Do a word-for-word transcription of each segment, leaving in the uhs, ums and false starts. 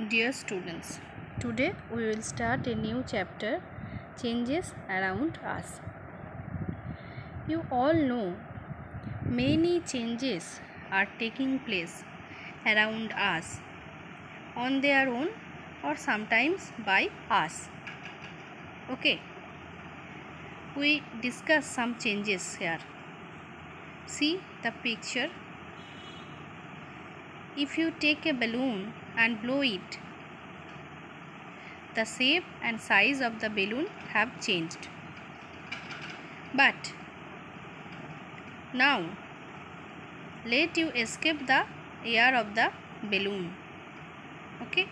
Dear students, today we will start a new chapter, Changes Around Us. You all know many changes are taking place around us on their own or sometimes by us. Okay, we discuss some changes here. See the picture. If you take a balloon and blow it, the shape and size of the balloon have changed. But now let you escape the air of the balloon. Okay.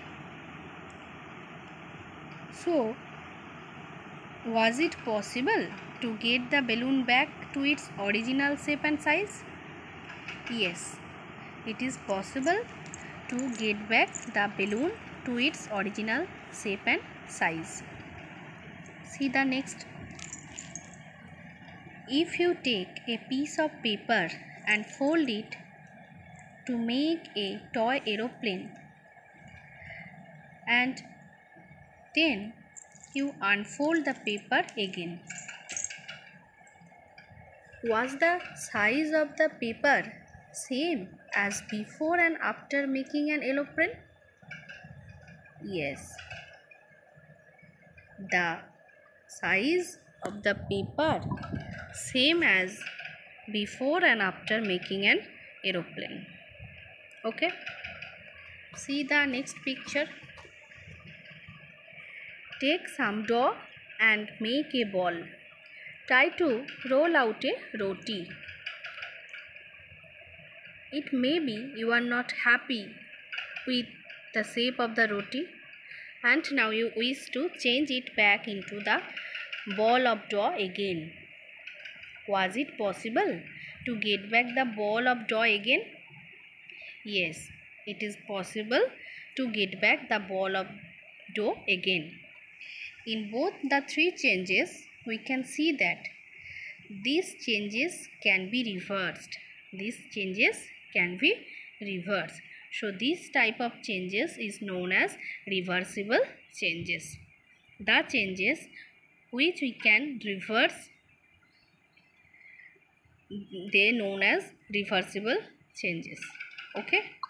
So, was it possible to get the balloon back to its original shape and size? Yes, it is possible to get back the balloon to its original shape and size. See the next. If you take a piece of paper and fold it to make a toy aeroplane, and then you unfold the paper again, was the size of the paper same as before and after making an aeroplane? Yes. The size of the paper same as before and after making an aeroplane. Okay. See the next picture. Take some dough and make a ball. Try to roll out a roti. It may be you are not happy with the shape of the roti, and now you wish to change it back into the ball of dough again. Was it possible to get back the ball of dough again? Yes, it is possible to get back the ball of dough again. In both the three changes, we can see that these changes can be reversed. These changes can be reversed. So, this type of changes is known as reversible changes. The changes which we can reverse, they are known as reversible changes. Okay.